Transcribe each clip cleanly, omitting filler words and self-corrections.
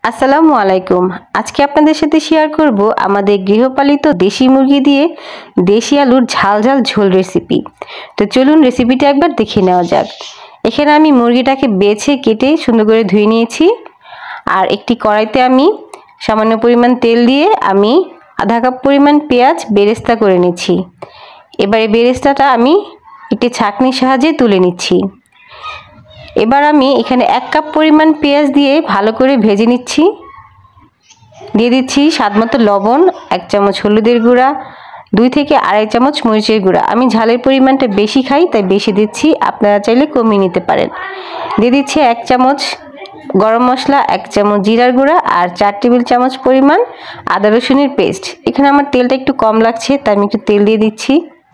আসসালামু আলাইকুম। আজকে আপনাদের সাথে শেয়ার করব আমাদের গৃহপালিত দেশি মুরগি দিয়ে দেশি আলুর ঝাল ঝাল ঝোল রেসিপি। তো চলুন রেসিপিটা একবার দেখে নেওয়া যাক। এখানে আমি মুরগিটাকে বেছে কেটে সুন্দর করে ধুয়ে নিয়েছি। আর একটি কড়াইতে আমি সামান্য পরিমাণ তেল দিয়ে আমি আধা কাপ পরিমাণ পেঁয়াজ বেরেস্তা করে নিচ্ছি। এবার এই বেরেস্তাটা আমি একটি ছাঁকনির সাহায্যে তুলে নিচ্ছি। এবার আমি এখানে 1 কাপ পরিমাণ পেঁয়াজ দিয়ে ভালো করে ভেজে নিচ্ছি। দিয়ে দিচ্ছি স্বাদমতো লবণ, 1 চামচ হলুদের গুঁড়া, 2 থেকে আড়াই চামচ মরিচের গুঁড়া। আমি ঝালের পরিমাণটা বেশি খাই তাই বেশি দিচ্ছি, আপনারা চাইলে কমিয়ে নিতে পারেন। দিয়ে দিচ্ছি 1 চামচ গরম মশলা, 1 চামচ জিরার গুঁড়া আর 4 টেবিল চামচ পরিমাণ আদা রসুনের পেস্ট। এখানে আমার তেলটা একটু কম লাগছে তাই আমি একটু তেল দিয়ে দিচ্ছি।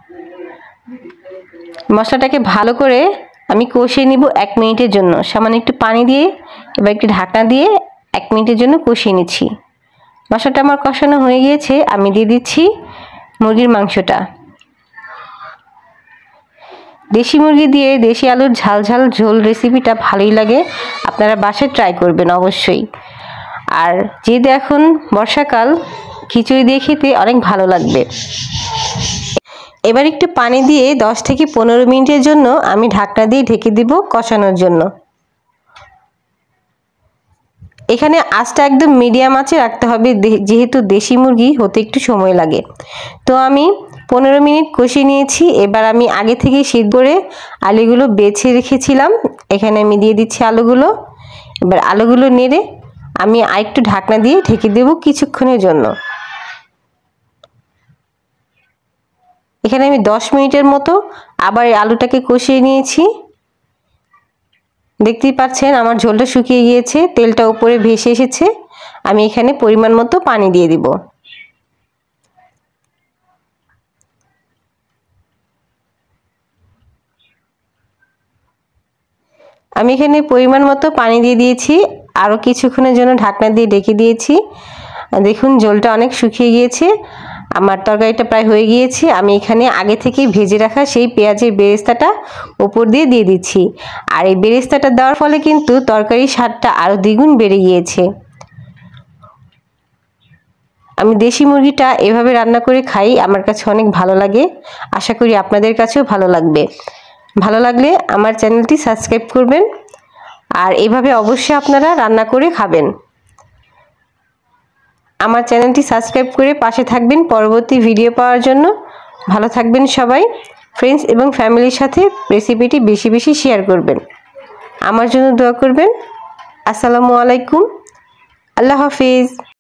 মশলাটাকে ভালো করে আমি কষিয়ে নিব 1 মিনিটের জন্য। সামান্য একটু পানি দিয়ে এবার একটু ঢাকনা দিয়ে 1 মিনিটের জন্য কষিয়ে নিচ্ছি। মশলাটা আমার কষানো হয়ে গিয়েছে, আমি দিয়ে দিচ্ছি মুরগির মাংসটা। দেশি মুরগি দিয়ে দেশি আলুর ঝাল ঝাল ঝোল রেসিপিটা ভালোই লাগে, আপনারা বাসায় ট্রাই করবেন অবশ্যই। আর যেহেতু এখন বর্ষাকাল, খিচুড়ি দিয়ে খেতে অনেক ভালো লাগবে। এবার একটু পানি দিয়ে 10 থেকে 15 মিনিটের জন্য আমি ঢাকনা দিয়ে ঢেকে দিব কষানোর জন্য। এখানে আঁচটা একদম মিডিয়াম আঁচে রাখতে হবে, যেহেতু দেশি মুরগি হতে একটু সময় লাগে। তো আমি 15 মিনিট কষিয়ে নিয়েছি। এবার আমি আগে থেকে সিদ্ধ করে আলুগুলো বেছে রেখেছিলাম, এখানে আমি দিয়ে দিচ্ছি আলুগুলো। এবার আলুগুলো নেড়ে আমি আরেকটু ঢাকনা দিয়ে ঢেকে দেব কিছুক্ষণের জন্য। এখানে আমি 10 মিনিটের মতো আবার আলুটাকে কষিয়ে নিয়েছি। দেখতেই পাচ্ছেন আমার ঝোলটা শুকিয়ে গিয়েছে, তেলটা উপরে ভেসে এসেছে। আমি এখানে পরিমাণ মতো পানি দিয়ে দিব। আমি এখানে পরিমাণ মতো পানি দিয়ে দিয়েছি, আরও কিছুক্ষণের জন্য ঢাকনা দিয়ে ঢেকে দিয়েছি। দেখুন ঝোলটা অনেক শুকিয়ে গিয়েছে, আমার তরকারিটা প্রায় হয়ে গিয়েছে। আমি এখানে আগে থেকেই ভেজে রাখা সেই পেঁয়াজের বেরেস্তাটা উপর দিয়ে দিয়ে দিচ্ছি। আর এই বেরেস্তাটা দেওয়ার ফলে কিন্তু তরকারির স্বাদটা আরও দ্বিগুণ বেড়ে গিয়েছে। আমি দেশি মুরগিটা এভাবে রান্না করে খাই, আমার কাছে অনেক ভালো লাগে। আশা করি আপনাদের কাছেও ভালো লাগবে। ভালো লাগলে আমার চ্যানেলটি সাবস্ক্রাইব করবেন আর এভাবে অবশ্যই আপনারা রান্না করে খাবেন। আমার চ্যানেলটি সাবস্ক্রাইব করে পাশে থাকবেন পরবর্তী ভিডিও পাওয়ার জন্য। ভালো থাকবেন সবাই। ফ্রেন্ডস এবং ফ্যামিলির সাথে রেসিপিটি বেশি বেশি শেয়ার করবেন। আমার জন্য দোয়া করবেন। আসসালামু আলাইকুম, আল্লাহ হাফিজ।